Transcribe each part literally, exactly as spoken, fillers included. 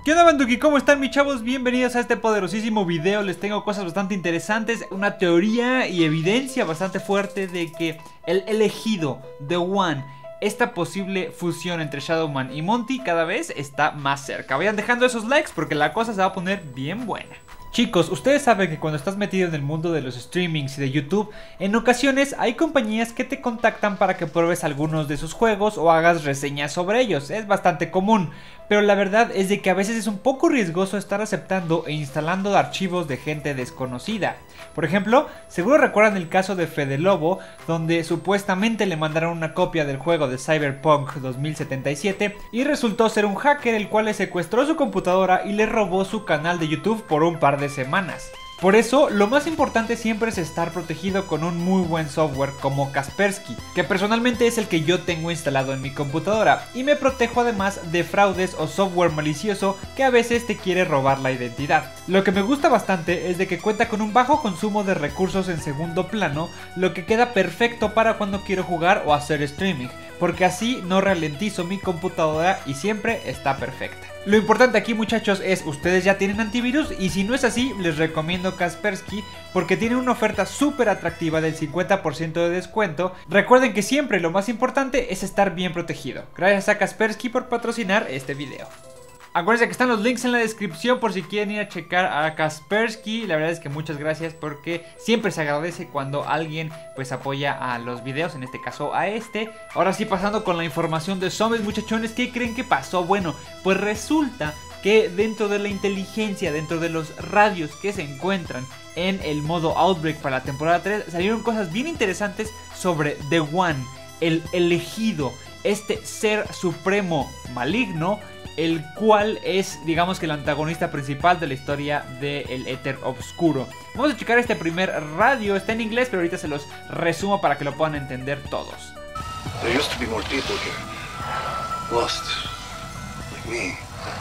¿Qué onda, Banduki? ¿Cómo están, mis chavos? Bienvenidos a este poderosísimo video. Les tengo cosas bastante interesantes, una teoría y evidencia bastante fuerte de que el elegido, The One, esta posible fusión entre Shadowman y Monty cada vez está más cerca. Vayan dejando esos likes porque la cosa se va a poner bien buena. Chicos, ustedes saben que cuando estás metido en el mundo de los streamings y de YouTube, en ocasiones hay compañías que te contactan para que pruebes algunos de sus juegos o hagas reseñas sobre ellos. Es bastante común, pero la verdad es de que a veces es un poco riesgoso estar aceptando e instalando archivos de gente desconocida. Por ejemplo, seguro recuerdan el caso de Fede Lobo, donde supuestamente le mandaron una copia del juego de Cyberpunk dos mil setenta y siete y resultó ser un hacker el cual le secuestró su computadora y le robó su canal de YouTube por un par de semanas. Por eso, lo más importante siempre es estar protegido con un muy buen software como Kaspersky, que personalmente es el que yo tengo instalado en mi computadora, y me protejo además de fraudes o software malicioso que a veces te quiere robar la identidad. Lo que me gusta bastante es de que cuenta con un bajo consumo de recursos en segundo plano, lo que queda perfecto para cuando quiero jugar o hacer streaming, porque así no ralentizo mi computadora y siempre está perfecta. Lo importante aquí, muchachos, es ustedes ya tienen antivirus, y si no es así, les recomiendo Kaspersky porque tiene una oferta súper atractiva del cincuenta por ciento de descuento. Recuerden que siempre lo más importante es estar bien protegido. Gracias a Kaspersky por patrocinar este video. Acuérdense que están los links en la descripción por si quieren ir a checar a Kaspersky. La verdad es que muchas gracias porque siempre se agradece cuando alguien pues apoya a los videos, en este caso a este. Ahora sí, pasando con la información de zombies, muchachones, ¿qué creen que pasó? Bueno, pues resulta que dentro de la inteligencia, dentro de los radios que se encuentran en el modo Outbreak para la temporada tres, salieron cosas bien interesantes sobre The One, el elegido, este ser supremo maligno, el cual es, digamos que el antagonista principal de la historia del Éter Obscuro. Vamos a checar este primer radio, está en inglés, pero ahorita se los resumo para que lo puedan entender todos. There used to be more people here, lost, like me.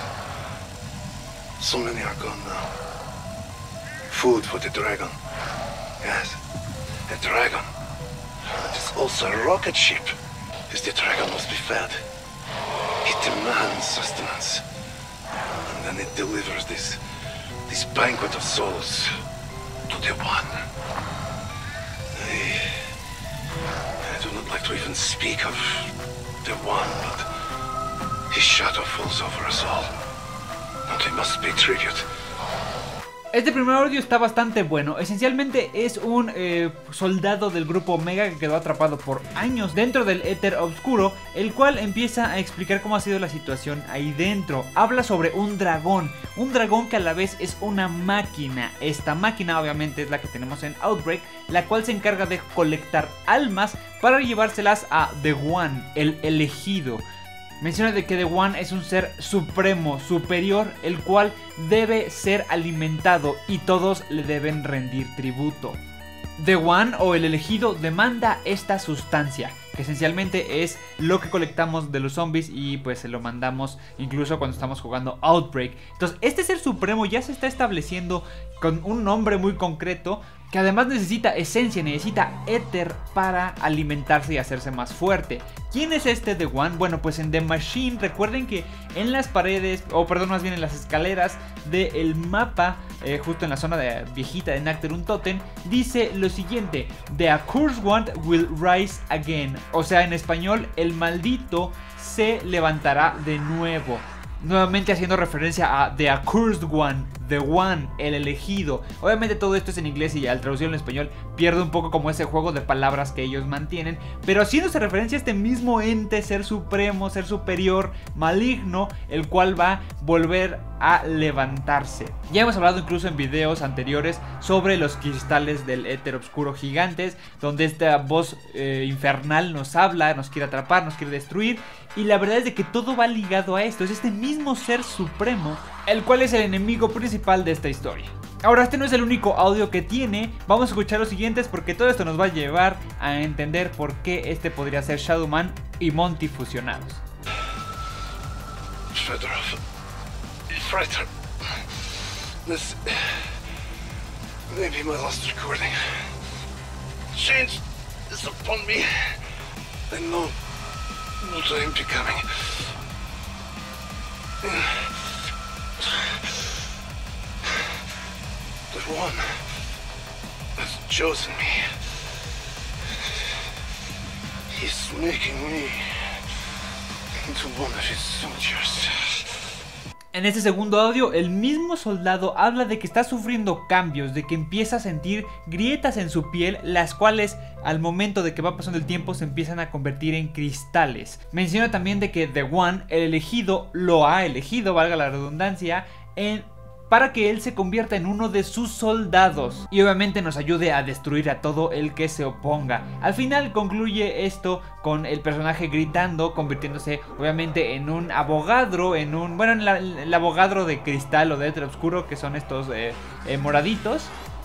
So many are gone now. Food for the dragon. Yes, a dragon. But it's also a rocket ship. Because the dragon must be fed. It demands sustenance, and then it delivers this, this banquet of souls to the One. I, I do not like to even speak of the One, but his shadow falls over us all, and we must pay tribute. Este primer audio está bastante bueno. Esencialmente es un eh, soldado del grupo Omega que quedó atrapado por años dentro del Éter Obscuro, el cual empieza a explicar cómo ha sido la situación ahí dentro. Habla sobre un dragón, un dragón que a la vez es una máquina. Esta máquina obviamente es la que tenemos en Outbreak, la cual se encarga de colectar almas para llevárselas a The One, el elegido. Menciona de que The One es un ser supremo, superior, el cual debe ser alimentado y todos le deben rendir tributo. The One o el elegido demanda esta sustancia, que esencialmente es lo que colectamos de los zombies y pues se lo mandamos incluso cuando estamos jugando Outbreak. Entonces este ser supremo ya se está estableciendo con un nombre muy concreto, que además necesita esencia, necesita éter para alimentarse y hacerse más fuerte. ¿Quién es este The One? Bueno, pues en The Machine, recuerden que en las paredes, o perdón, más bien en las escaleras del mapa, eh, justo en la zona de, viejita de Nectarune Totem, dice lo siguiente: The accursed one will rise again. O sea, en español, el maldito se levantará de nuevo. Nuevamente haciendo referencia a The Accursed One, The One, el elegido. Obviamente todo esto es en inglés y al traducirlo en español pierde un poco como ese juego de palabras que ellos mantienen, pero haciéndose referencia a este mismo ente, ser supremo, ser superior, maligno, el cual va a volver a levantarse. Ya hemos hablado incluso en videos anteriores sobre los cristales del Éter Obscuro gigantes, donde esta voz eh, infernal nos habla, nos quiere atrapar, nos quiere destruir, y la verdad es de que todo va ligado a esto. Es este mismo ser supremo el cual es el enemigo principal de esta historia. Ahora, este no es el único audio que tiene. Vamos a escuchar los siguientes porque todo esto nos va a llevar a entender por qué este podría ser Shadowman y Monty fusionados. Fedorov, Freiter, this may be my last recording. Change is upon me, and no, no time becoming. One has chosen me. He's making me into one of his soldiers. En este segundo audio, el mismo soldado habla de que está sufriendo cambios, de que empieza a sentir grietas en su piel, las cuales al momento de que va pasando el tiempo se empiezan a convertir en cristales. Menciona también de que The One, el elegido, lo ha elegido, valga la redundancia, en para que él se convierta en uno de sus soldados y obviamente nos ayude a destruir a todo el que se oponga. Al final concluye esto con el personaje gritando, convirtiéndose obviamente en un abogadro, en un, bueno, en la, el abogadro de cristal o de éter oscuro, que son estos eh, eh, moraditos,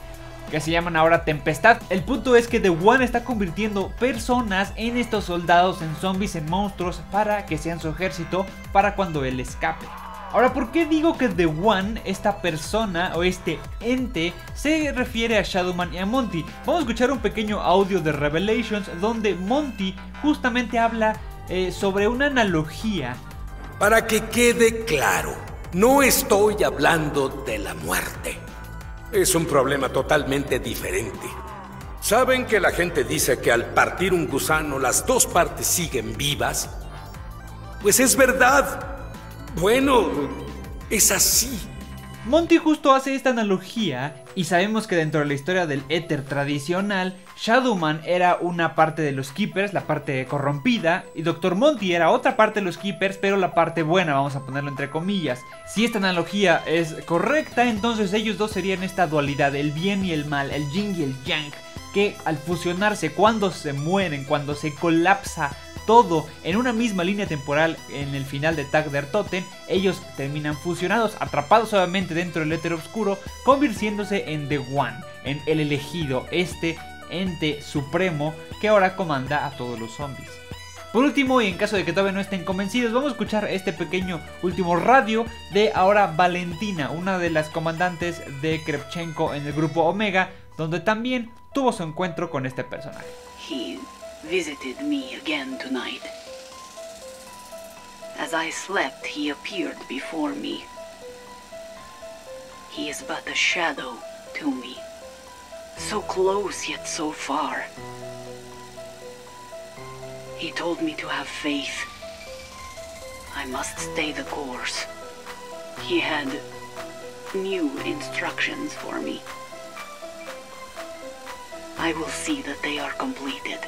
que se llaman ahora Tempestad. El punto es que The One está convirtiendo personas en estos soldados, en zombies, en monstruos, para que sean su ejército para cuando él escape. Ahora, ¿por qué digo que The One, esta persona o este ente, se refiere a Shadowman y a Monty? Vamos a escuchar un pequeño audio de Revelations donde Monty justamente habla eh, sobre una analogía. Para que quede claro, no estoy hablando de la muerte. Es un problema totalmente diferente. ¿Saben que la gente dice que al partir un gusano las dos partes siguen vivas? Pues es verdad. Bueno, es así. Monty justo hace esta analogía y sabemos que dentro de la historia del éter tradicional, Shadowman era una parte de los Keepers, la parte corrompida, y doctor Monty era otra parte de los Keepers, pero la parte buena, vamos a ponerlo entre comillas. Si esta analogía es correcta, entonces ellos dos serían esta dualidad, el bien y el mal, el yin y el yang, que al fusionarse, cuando se mueren, cuando se colapsa todo en una misma línea temporal en el final de Tag der Toten, ellos terminan fusionados, atrapados obviamente dentro del éter oscuro, convirtiéndose en The One, en el elegido, este ente supremo que ahora comanda a todos los zombies. Por último, y en caso de que todavía no estén convencidos, vamos a escuchar este pequeño último radio de ahora Valentina, una de las comandantes de Krevchenko en el grupo Omega, donde también tuvo su encuentro con este personaje. He visited me again tonight. As I slept, he appeared before me. He is but a shadow to me, so close yet so far. He told me to have faith. I must stay the course. He had new instructions for me. I will see that they are completed.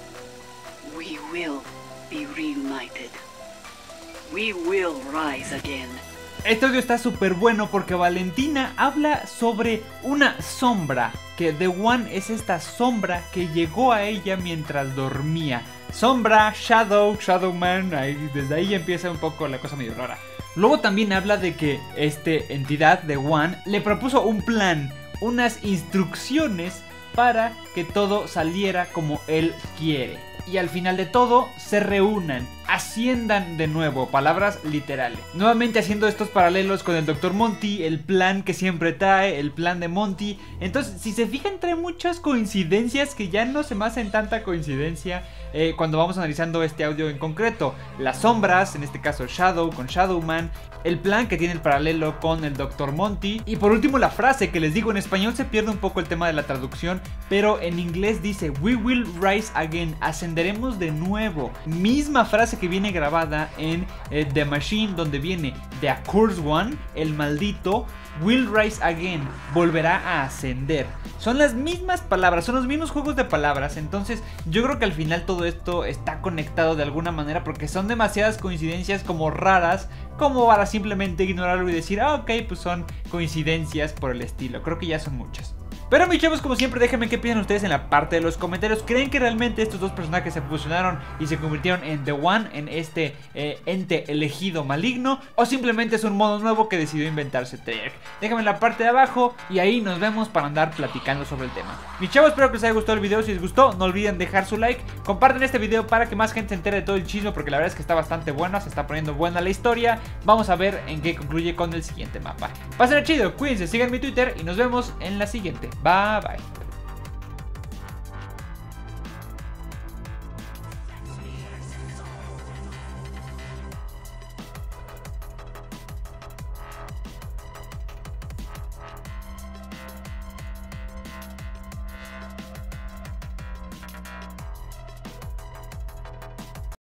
We will be reunited. We will rise again. Este audio está súper bueno porque Valentina habla sobre una sombra, que The One es esta sombra que llegó a ella mientras dormía. Sombra, Shadow, Shadowman, ahí, desde ahí empieza un poco la cosa medio rara. Luego también habla de que esta entidad, The One, le propuso un plan, unas instrucciones para que todo saliera como él quiere. Y al final de todo, se reúnan, asciendan de nuevo, palabras literales. Nuevamente haciendo estos paralelos con el doctor Monty, el plan que siempre trae, el plan de Monty. Entonces, si se fijan, trae muchas coincidencias que ya no se me hacen tanta coincidencia eh, cuando vamos analizando este audio en concreto. Las sombras, en este caso Shadow con Shadowman, el plan que tiene el paralelo con el doctor Monty. Y por último la frase que les digo, en español se pierde un poco el tema de la traducción, pero en inglés dice "We will rise again", ascenderemos de nuevo. Misma frase que viene grabada en eh, The Machine, donde viene "The Accursed One", el maldito, "will rise again", volverá a ascender. Son las mismas palabras, son los mismos juegos de palabras. Entonces yo creo que al final todo esto está conectado de alguna manera, porque son demasiadas coincidencias como raras, como para simplemente ignorarlo y decir, ah, ok, pues son coincidencias por el estilo. Creo que ya son muchas. Pero mis chavos, como siempre, déjenme qué piensan ustedes en la parte de los comentarios. ¿Creen que realmente estos dos personajes se fusionaron y se convirtieron en The One, en este eh, ente elegido maligno? ¿O simplemente es un modo nuevo que decidió inventarse Treyarch? Déjenme en la parte de abajo y ahí nos vemos para andar platicando sobre el tema. Mis chavos, espero que les haya gustado el video. Si les gustó, no olviden dejar su like. Comparten este video para que más gente se entere de todo el chisme, porque la verdad es que está bastante bueno, se está poniendo buena la historia. Vamos a ver en qué concluye con el siguiente mapa. Pásenla chido, cuídense, sigan mi Twitter y nos vemos en la siguiente. Bye bye.